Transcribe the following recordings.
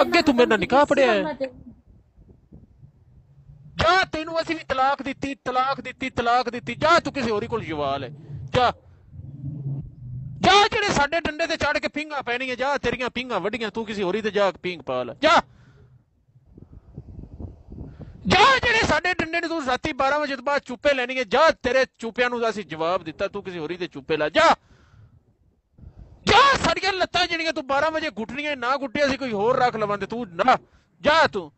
ਅੱਗੇ ਤੂੰ ਮੇਰੇ ਨਾਲ ਨਿਕਾਹ ਪੜਿਆ ਹੈ। ਜਾ ਤੈਨੂੰ ਅਸੀਂ ਵੀ ਤਲਾਕ ਦਿੱਤੀ ਜਾ ਤੂੰ ਕਿਸੇ ਹੋਰੀ ਕੋਲ ਜਵਾਲ ਹੈ। ਜਾ ਜਾ ਜਿਹੜੇ ਸਾਡੇ ਡੰਡੇ ਤੇ ਚੜ ਕੇ ਪੀਂਘਾਂ ਪੈਣੀਆਂ, ਜਾ ਤੇਰੀਆਂ ਪੀਂਘਾਂ ਵੱਡੀਆਂ, ਤੂੰ ਕਿਸੇ ਹੋਰੀ ਤੇ ਜਾ ਪੀਂਘ ਪਾ ਲੈ। ਜਾ ਜਿਹੜੇ ਸਾਡੇ ਡੰਡੇ ਨੂੰ ਤੂੰ ਰਾਤੀ 12 ਵਜੇ ਤੋਂ ਬਾਅਦ ਚੁੱਪੇ ਲੈਣੀ ਹੈ, ਜਾ ਤੇਰੇ ਚੁੱਪਿਆਂ ਨੂੰ ਅਸੀਂ ਜਵਾਬ ਦਿੱਤਾ, ਤੂੰ ਕਿਸੇ ਹੋਰੀ ਤੇ ਚੁੱਪੇ ਲੈ। ਜਾ ਸਾਡੀਆਂ ਲੱਤਾਂ ਜਿਹੜੀਆਂ ਤੂੰ 12 ਵਜੇ ਗੁੱਟਣੀਆਂ ਨਾ ਗੁੱਟੇ ਅਸੀਂ ਕੋਈ ਹੋਰ ਰੱਖ ਲਵਾਂਦੇ, ਤੂੰ ਨਾ ਜਾ। ਤੂੰ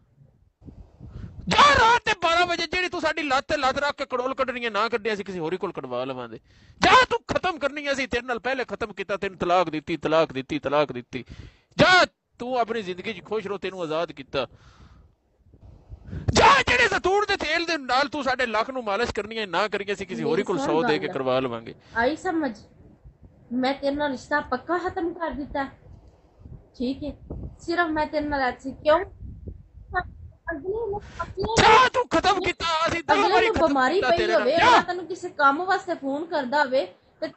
ਜਾ ਰਾਤ ਦੇ 12 ਵਜੇ ਜਿਹੜੀ ਤੂੰ ਸਾਡੀ ਲੱਤ ਰੱਖ ਕੇ ਕੜੋਲ ਕੱਢਣੀ ਨਾ ਕੱਢੇ ਅਸੀਂ ਕਿਸੇ ਹੋਰੀ ਕੋਲ ਕਢਵਾ ਲਵਾਂਦੇ। ਜਾ ਤੂੰ ਖਤਮ ਕਰਨੀ ਅਸੀਂ ਤੇਰੇ ਨਾਲ ਪਹਿਲੇ ਖਤਮ ਕੀਤਾ, ਤੈਨੂੰ ਤਲਾਕ ਦਿੱਤੀ। ਜਾ ਤੂੰ ਆਪਣੀ ਜ਼ਿੰਦਗੀ 'ਚ ਖੁਸ਼ ਰਹੋ, ਤੈਨੂੰ ਆਜ਼ਾਦ ਕੀਤਾ। ਜਾ ਜਿਹੜੇ ਜ਼ੈਤੂਨ ਦੇ ਤੇਲ ਦੇ ਨਾਲ ਤੂੰ ਸਾਡੇ ਲੱਕ ਨੂੰ ਮਾਲਿਸ਼ ਕਰਨੀ ਨਾ ਕਰੀਏ ਅਸੀਂ ਕਿਸੇ ਹੋਰੀ ਕੋਲ 100 ਦੇ ਕੇ ਕਰਵਾ ਲਵਾਂਗੇ। ਆਈ ਸਮਝ, ਮੈਂ ਤੇਰੇ ਨਾਲ ਰਿਸ਼ਤਾ ਪੱਕਾ ਖਤਮ ਕਰ ਦਿੱਤਾ, ਠੀਕ ਹੈ? ਸਿਰਫ ਮੈਂ ਤੇਰੇ ਨਾਲ ਐਸੀ ਕਿਉਂ ਤੂੰ ਖਤਮ ਕੀਤਾ, ਅਸੀਂ 10 ਵਾਰੀ ਬਿਮਾਰੀ ਪਈ ਹੋਵੇ, ਤੈਨੂੰ ਕਿਸੇ ਕੰਮ ਵਾਸਤੇ ਫੋਨ ਕਰਦਾ ਹੋਵੇ,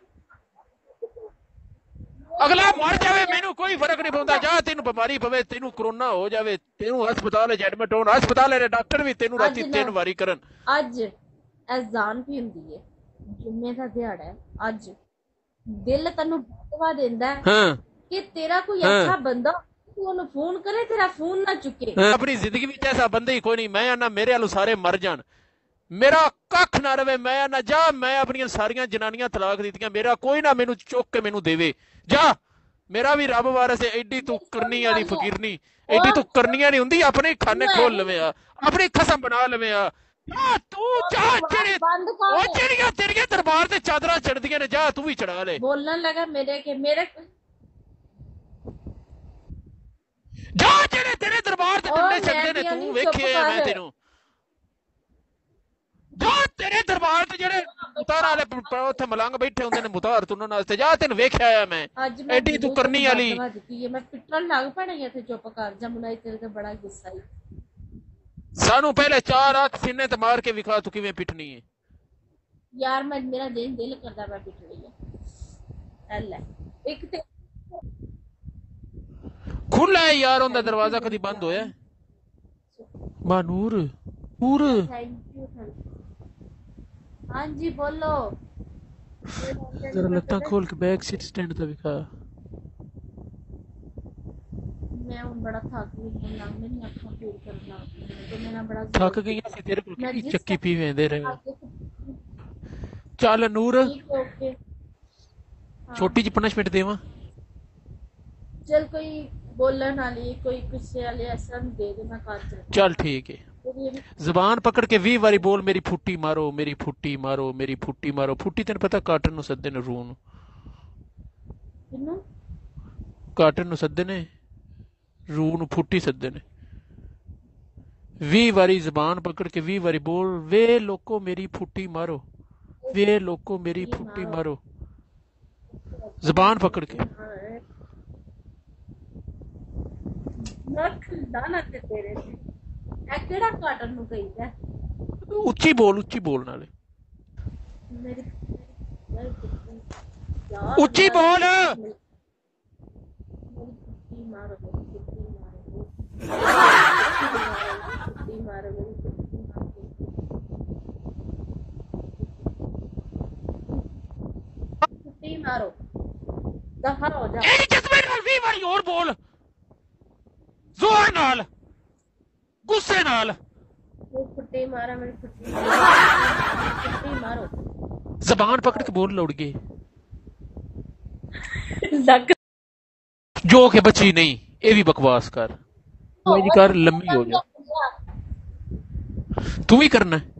ਅਗਲਾ ਮਰ ਜਾਵੇ ਮੈਨੂੰ ਕੋਈ ਫਰਕ ਨਹੀਂ ਪੈਂਦਾ। ਜਾ ਤੈਨੂੰ ਬਿਮਾਰੀ ਪਵੇ, ਤੈਨੂੰ ਕਰੋਨਾ ਹੋ ਜਾਵੇ, ਤੈਨੂੰ ਹਸਪਤਾਲ ਐਡਮਿਟ ਹੋਣ, ਹਸਪਤਾਲ ਦੇ ਡਾਕਟਰ ਵੀ ਤੈਨੂੰ ਰਾਤੀ 3 ਵਾਰੀ ਕਰਨ। ਅੱਜ ਐਜ਼ਾਨ ਵੀ ਹੁੰਦੀ ਹੈ, ਜੁਮੇ ਦਾ ਦਿਹਾੜਾ ਹੈ, ਅੱਜ ਦਿਲ ਤੈਨੂੰ ਬਦਵਾ ਦਿੰਦਾ ਹੈ ਕਿ ਤੇਰਾ ਕੋਈ ਅੱਛਾ ਬੰਦਾ ਤੂੰ ਉਹਨੂੰ ਫੋਨ ਕਰੇ, ਤੇਰਾ ਫੋਨ ਨਾ ਚੁੱਕੇ। ਆਪਣੀ ਜ਼ਿੰਦਗੀ ਵਿੱਚ ਐਸਾ ਬੰਦਾ ਹੀ ਕੋਈ ਨਹੀਂ। ਮੈਂ ਆਨਾ ਮੇਰੇ ਵੱਲੋਂ ਸਾਰੇ ਮਰ ਜਾਣ, ਮੇਰਾ ਕੱਖ ਨਾ ਰਵੇ। ਮੈਂ ਆਨਾ ਜਾ, ਮੈਂ ਆਪਣੀਆਂ ਸਾਰੀਆਂ ਜਨਾਨੀਆਂ ਤਲਾਕ ਦਿੱਤੀਆਂ, ਮੇਰਾ ਕੋਈ ਨਾ ਮੈਨੂੰ ਚੁੱਕ ਕੇ ਮੈਨੂੰ ਦੇਵੇ। ਜਾ ਮੇਰਾ ਵੀ ਰੱਬ ਵਾਰਸ ਹੈ। ਐਡੀ ਤੂੰ ਕਰਨੀ ਵਾਲੀ ਫਕੀਰਨੀ, ਐਡੀ ਤੂੰ ਕਰਨੀਆਂ ਨਹੀਂ ਹੁੰਦੀ, ਆਪਣੇ ਖਾਨੇ ਖੋਲ ਲਵੇ ਆ, ਆਪਣੀ ਖਸਮ ਬਣਾ ਲਵੇ ਆ। ਤੂੰ ਜਾ ਜਿਹੜੀਆਂ ਤੇਰੀਆਂ ਦਰਬਾਰ ਤੇ ਚਾਦਰਾਂ ਚੜਦੀਆਂ ਨੇ, ਜਾ ਤੂੰ ਵੀ ਚੜਾ ਲੈ। ਬੋਲਣ ਲੱਗਾ ਮੇਰੇ ਜਾ ਜਿਹੜੇ ਤੇਰੇ ਦਰਬਾਰ ਤੇ ਡੰਡੇ ਚੜਦੇ ਨੇ, ਤੂੰ ਵੇਖਿਆ ਮੈਂ ਤੈਨੂੰ। ਜਾ ਤੇਰੇ ਦਰਬਾਰ ਤੇ ਜਿਹੜੇ ਮੁਤਾਰ ਵਾਲੇ ਉੱਥੇ ਮਲੰਗ ਬੈਠੇ ਹੁੰਦੇ ਨੇ, ਮੁਤਾਰ ਤੁੰਨ ਵਾਸਤੇ, ਜਾ ਤੈਨੂੰ ਵੇਖਿਆ ਮੈਂ। ਐਡੀ ਤੂੰ ਕਰਨੀ ਵਾਲੀ। ਮੈਂ ਪਿੱਟਣ ਲੱਗ ਪੈਣਾ ਇੱਥੇ, ਚੁੱਪ ਕਰ ਜਾ, ਮੁੰਡਾ ਤੇਰੇ ਤੇ ਬੜਾ ਗੁੱਸਾ ਹੈ। ਸਾਨੂੰ ਪਹਿਲੇ 4 ਹੱਥ ਸੀਨੇ ਤੇ ਮਾਰ ਕੇ ਵਿਖਾ ਤੂੰ ਕਿਵੇਂ ਪਿੱਟਣੀ ਹੈ। ਯਾਰ ਮੇਰਾ ਦਿਲ ਕਰਦਾ ਮੈਂ ਪਿੱਟਣੀ ਹੈ। ਲੈ ਇੱਕ ਤੇ ਖੁੱਲਾ ਹੈ ਯਾਰ, ਉਹਦਾ ਦਰਵਾਜ਼ਾ ਕਦੀ ਬੰਦ ਹੋਇਆ? ਨੂਰ ਹਾਂਜੀ ਬੋਲੋ। जरा लत्ता खोल के बैक सीट स्टैंड तो दिखा। मैं हूं बड़ा थक गई हूं, मेरी अखां पीड़ करना तो मेरा बड़ा थक गई सी तेरे को की चक्की पी वेंदे रहे। चल नूर ओके छोटी जी पनिशमेंट देवा। चल कोई बोलन वाली कोई गुस्से वाले ऐसा दे दे, मैं कर दूं। चल ठीक है, जबान पकड़ के 20 बारी बोल मेरी फुट्टी मारो, मेरी फुट्टी मारो, मेरी फुट्टी मारो। फुट्टी तेन पता काटन नु सद्दे ने, रूह नु काटन नु सद्दे ने, रूह नु फुट्टी सद्दे ने। 20 बारी जबान पकड़ के 20 बारी बोल, वे लोको मेरी फुट्टी मारो, वे लोको मेरी फुट्टी मारो। जबान पकड़ के उच्ची बोल, उच्ची बोल नाले उच्ची बोल। मारो दफा हो जा। 20 बारी और बोल, जोर नाल, गुस्से नाल। फुट्टी मारा मेरी फुट्टी मारो। जबान पकड़ के बोल लौट गए जो के बची नहीं। ये भी बकवास कर, कर लम्बी हो जा। तू ही करना है।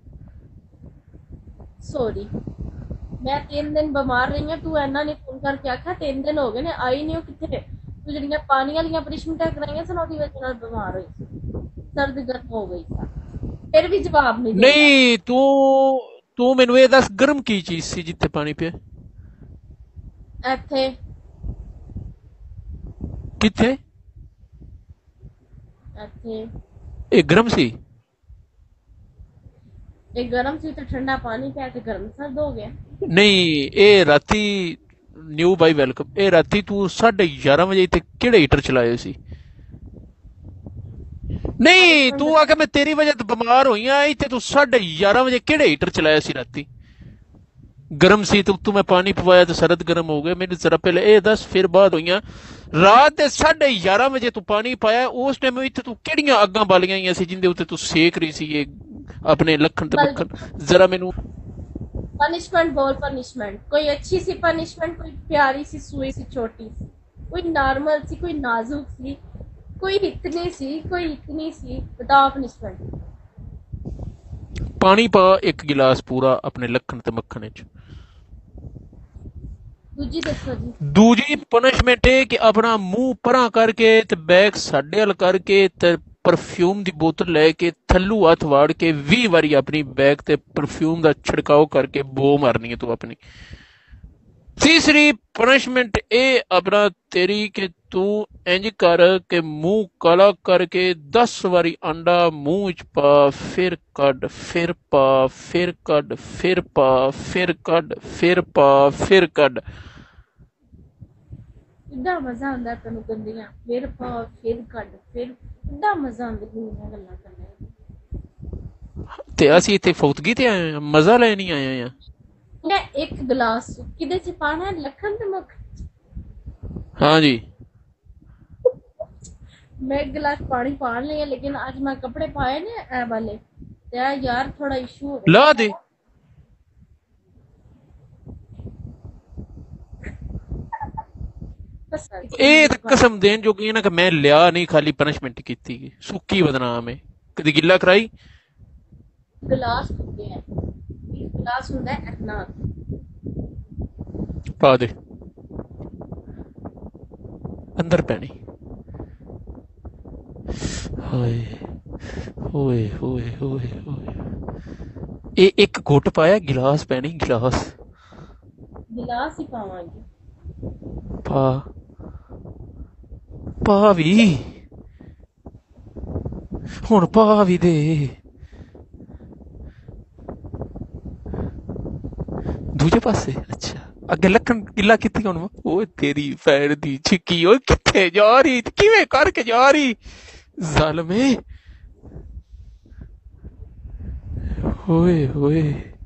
सॉरी मैं 3 दिन बीमार रही हूं, तू इन्ना नहीं फोन करके आखा 3 दिन हो गए ने आई नहीं हो किथे। तू जड़ियां पानी वाली पनिशमेंट कराइयां सन ओदी वजह नाल बीमार हुई, सर्द गर्म हो गई था, फिर भी जवाब नहीं। तू मैनू ये दस गर्म की चीज सी जिथे पानी पिया? इथे किथे? इथे ये गर्म सी? ये गर्म सी तो ठंडा पानी पिया के गर्म सर्द हो गया। नहीं ये राती न्यू बाई वेलकम, ये राती तू 11:30 बजे इतने केड़े हीटर चलाए सी? ਨਹੀਂ ਪਨਿਸ਼ਮੈਂਟ ਤੂੰ ਆ ਕੇ ਮੈਂ ਤੇਰੀ ਵਜ੍ਹਾ ਤੋਂ ਬਿਮਾਰ ਹੋਈ ਆ ਇੱਥੇ ਤੂੰ 11:30 ਵਜੇ ਕਿਹੜੇ ਹੀਟਰ ਚਲਾਇਆ ਸੀ ਰਾਤੀ ਗਰਮ ਸੀ ਤੇ ਉੱਤੋਂ ਮੈਂ ਪਾਣੀ ਪਵਾਇਆ ਤੇ ਸਰਦ ਗਰਮ ਹੋ ਗਏ ਮੈਨੂੰ ਜ਼ਰਾ ਪਹਿਲੇ ਇਹ ਦੱਸ ਫਿਰ ਬਾਅਦ ਹੋਈਆਂ ਰਾਤ ਦੇ 11:30 ਵਜੇ ਤੂੰ ਪਾਣੀ ਪਾਇਆ ਉਸ ਟਾਈਮ ਇੱਥੇ ਤੂੰ ਕਿਹੜੀਆਂ ਅੱਗਾਂ ਬਾਲੀਆਂ ਹੋਈਆਂ ਸੀ ਜਿੰਦੇ ਉੱਤੇ ਤੂੰ ਸੇਕ ਰਹੀ ਸੀ ਇਹ ਆਪਣੇ ਲੱਖਣ ਤੇ ਮੱਖਣ ਜ਼ਰਾ ਮੈਨੂੰ पनिशमेंट बोल पनिशमेंट कोई अच्छी सी पनिशमेंट कोई प्यारी सी सुई सी छोटी सी कोई नॉर्मल सी कोई नाजुक सी कोई इतनी सी बताओ पनिशमेंट ਪਾਣੀ ਪਾ ਇੱਕ गिलास पूरा ਆਪਣੇ ਲੱਖਣ ਤੇ ਮੱਖਣ ਵਿੱਚ दूजी दसो जी ਦੂਜੀ ਪਨਿਸ਼ਮੈਂਟ ਇਹ ਕਿ ਆਪਣਾ ਮੂੰਹ ਪਰਾਂ ਕਰਕੇ ਤੇ ਬੈਕ ਸਾਡੇ ਵੱਲ ਕਰਕੇ ਤੇ ਪਰਫਿਊਮ ਦੀ ਬੋਤਲ ਲੈ ਕੇ ਥੱਲੂ ਹੱਥ ਵਾੜ ਕੇ 20 ਵਾਰੀ ਆਪਣੀ ਬੈਕ ਤੇ ਪਰਫਿਊਮ ਦਾ ਛਿੜਕਾਓ ਕਰਕੇ ਬੋ ਮਾਰਨੀ ਹੈ ਤੂੰ ਆਪਣੀ ਤੀਸਰੀ ਪਨਿਸ਼ਮੈਂਟ ਇਹ ਆਪਣਾ ਤੇਰੀ ਕਿ ਤੂੰ ਇੰਜ ਕਰ ਕਿ ਮੂੰਹ ਕਾਲਾ ਕਰਕੇ 10 ਵਾਰੀ ਅੰਡਾ ਮੂੰਹ ਵਿੱਚ ਪਾ ਫਿਰ ਕੱਢ ਫਿਰ ਪਾ ਫਿਰ ਕੱਢ ਫਿਰ ਪਾ ਫਿਰ ਕੱਢ ਫਿਰ ਪਾ ਫਿਰ ਕੱਢ कितना मजा आंदा तेनू गंदियां फिर पा फिर कट फिर कितना मजा आंदा गंदियां गल्लां करने ਤੇ ਅਸੀਂ ਇੱਥੇ ਫੌਤਗੀ ਤੇ ਆਏ ਹਾਂ ਮਜ਼ਾ ਲੈਣ ਹੀ ਆਏ ਹਾਂ मैं एक गिलास किदे च पाना है लखन ते मख हाँ जी मैं एक गिलास पानी पान लिया लेकिन आज मैं कपड़े पाए ने ए वाले ते यार थोड़ा इशू हो ला दे गया ਇਹ ਤਾਂ ਕਸਮ ਦੇਣ ਜੋਗੀ ਹੈ ਨਾ ਕਿ ਮੈਂ ਲਿਆ ਨਹੀਂ ਖਾਲੀ ਪਨਿਸ਼ਮੈਂਟ ਕੀਤੀ ਗਈ ਸੁੱਕੀ ਬਦਨਾਮ ਹੈ ਕਦੀ ਗਿੱਲਾ ਕਰਾਈ गिलास होते हैं एक गिलास होता है इतना ਪਾ ਦੇ ਅੰਦਰ ਪੈਣੀ ਹੋਏ ਹੋਏ ਹੋਏ ਹੋਏ ਹੋਏ ਇਹ ਇੱਕ ਘੁੱਟ ਪਾਇਆ ਗਿਲਾਸ ਪੈਣੀ ਗਿਲਾਸ गिलास ही पावांगी ਪਾ ਪਾ ਵੀ ਹੁਣ ਪਾ ਵੀ ਦੇ ਦੂਜੇ ਪਾਸੇ ਅੱਛਾ ਅੱਗੇ ਲੱਖਣ ਕਿੱਲਾ ਕਿੱਥੇ ਹੁਣ ਉਹ ਤੇਰੀ ਪੈਰ ਦੀ ਛਿੱਕੀ ਉਹ ਕਿੱਥੇ ਜਾ ਰਹੀ ਤੇ ਕਿਵੇਂ ਕਰਕੇ ਜਾ ਰਹੀ ਜ਼ਾਲਮੇ ਹੋਏ ਹੋਏ